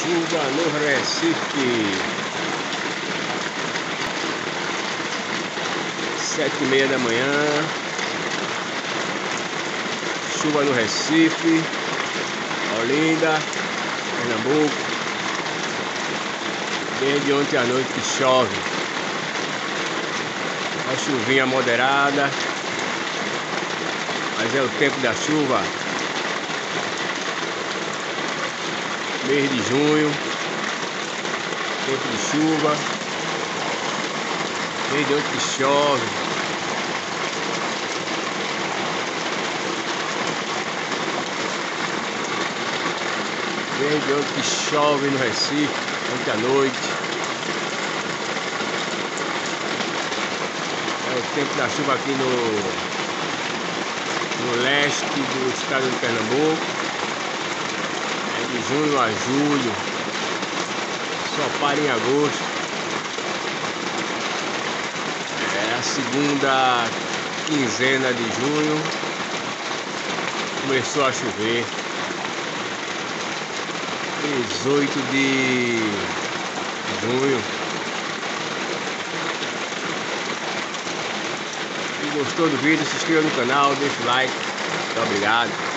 Chuva no Recife. 7h30 da manhã. Chuva no Recife, Olinda, Pernambuco. Desde ontem à noite que chove. A chuvinha moderada, mas é o tempo da chuva. Mês de junho, tempo de chuva. Desde ontem que chove. Desde ontem que chove no Recife, ontem à noite. É o tempo da chuva aqui no leste do estado de Pernambuco. É de junho a julho, só para em agosto. É a segunda quinzena de junho, começou a chover. 18 de junho. Se gostou do vídeo, se inscreva no canal, deixa o like. Muito obrigado.